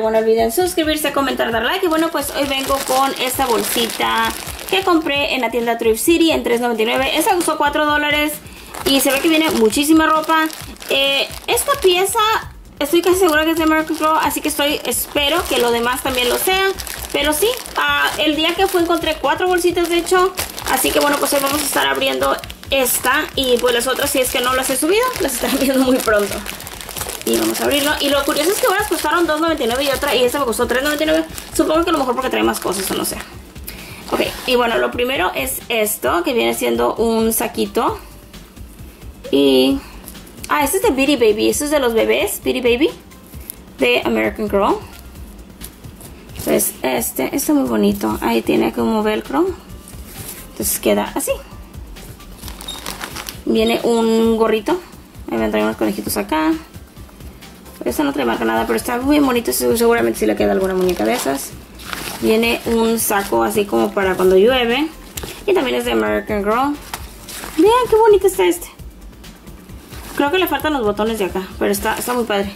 no olviden suscribirse, comentar, dar like. Y bueno, pues hoy vengo con esta bolsita que compré en la tienda Thrift City en $3.99. Esa costó $4 y se ve que viene muchísima ropa. Esta pieza estoy casi segura que es de American Girl, así que espero que lo demás también lo sea. Pero sí, el día que fui encontré 4 bolsitas de hecho. Así que bueno, pues hoy vamos a estar abriendo esta. Y pues las otras, si es que no las he subido, las estarán viendo muy pronto. Y vamos a abrirlo. Y lo curioso es que unas costaron $2.99 y esta me costó $3.99. Supongo que a lo mejor porque trae más cosas o no sé. Ok, y bueno, lo primero es esto, que viene siendo un saquito. Y... este es de Beady Baby. Este es de los bebés, Beady Baby, de American Girl. Pues este está muy bonito. Ahí tiene como velcro. Entonces queda así. Viene un gorrito. Ahí van a traer unos conejitos acá. Esta no trae marca nada, pero está muy bonito. Seguramente si le queda alguna muñeca de esas. Viene un saco así como para cuando llueve. Y también es de American Girl. Vean qué bonito está este. Creo que le faltan los botones de acá, pero está muy padre.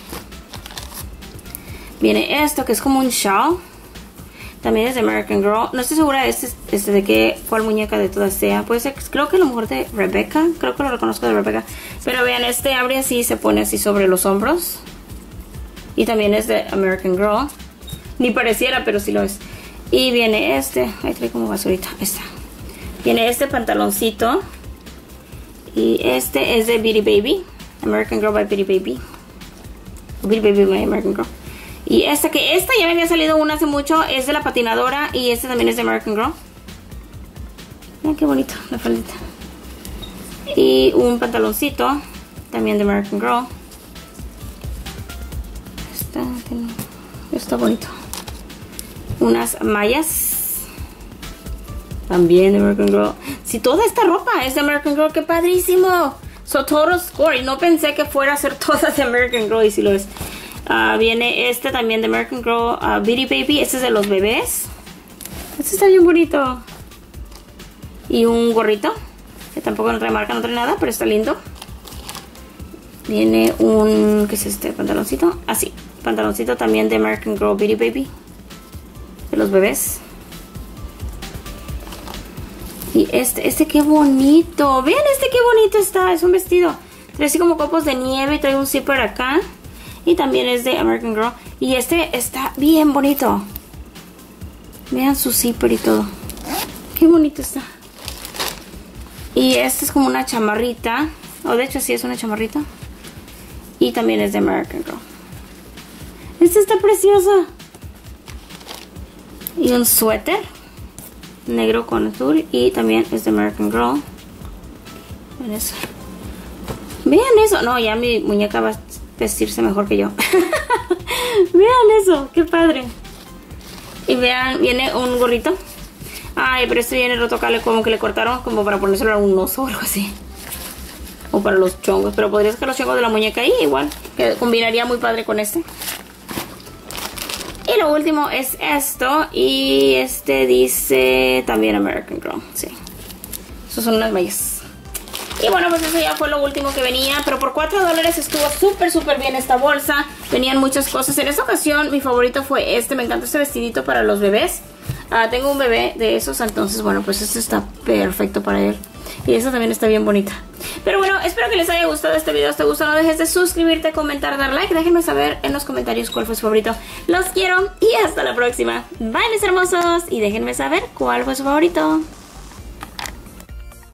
Viene esto que es como un shawl. También es de American Girl. No estoy segura de cuál muñeca de todas sea. Puede ser, creo que a lo mejor de Rebecca. Creo que lo reconozco de Rebecca. Pero vean, este abre así, se pone así sobre los hombros. Y también es de American Girl. Ni pareciera, pero sí lo es. Y viene este. Ahí trae como basurita. Esta. Viene este pantaloncito. Y este es de Beady Baby. American Girl by Beady Baby. Beady Baby by American Girl. Y esta ya me había salido una hace mucho. Es de la patinadora. Y este también es de American Girl. Miren qué bonito la faldita. Y un pantaloncito. También de American Girl. Está bonito. Unas mallas. También de American Girl. Si toda esta ropa es de American Girl, ¡qué padrísimo! So total score. Y no pensé que fuera a ser todas de American Girl. Y si lo es. Viene este también de American Girl, Beady Baby. Este es de los bebés. Este está bien bonito. Y un gorrito, que tampoco no trae marca, no trae nada, pero está lindo. Viene un... ¿qué es este? Pantaloncito. Así, pantaloncito también de American Girl, Beady Baby. De los bebés. Y este qué bonito. Vean qué bonito está. Es un vestido. Trae así como copos de nieve y trae un zipper acá. Y también es de American Girl. Y este está bien bonito. Vean su zipper y todo. Qué bonito está. Y este es como una chamarrita. O de hecho sí es una chamarrita. Y también es de American Girl. Esta está preciosa. Y un suéter negro con azul. Y también es de American Girl. Vean eso. Vean eso. No, ya mi muñeca va a vestirse mejor que yo. Vean eso, qué padre. Y vean, viene un gorrito. Ay, pero este viene roto acá, como que le cortaron como para ponérselo a un oso o algo así. O para los chongos, pero podría sacar los chongos de la muñeca ahí igual, que combinaría muy padre con este. Y lo último es esto. Y este dice también American Girl. Sí. Estos son unas mallas. Y bueno, pues eso ya fue lo último que venía. Pero por $4 estuvo súper bien esta bolsa. Venían muchas cosas. En esta ocasión mi favorito fue este. Me encanta este vestidito para los bebés. Tengo un bebé de esos. Entonces bueno, pues este está perfecto para él. Y esta también está bien bonita. Pero bueno, espero que les haya gustado este video. Si te gustó, no dejes de suscribirte, comentar, dar like. Déjenme saber en los comentarios cuál fue su favorito. Los quiero y hasta la próxima. Bye mis hermosos. Y déjenme saber cuál fue su favorito.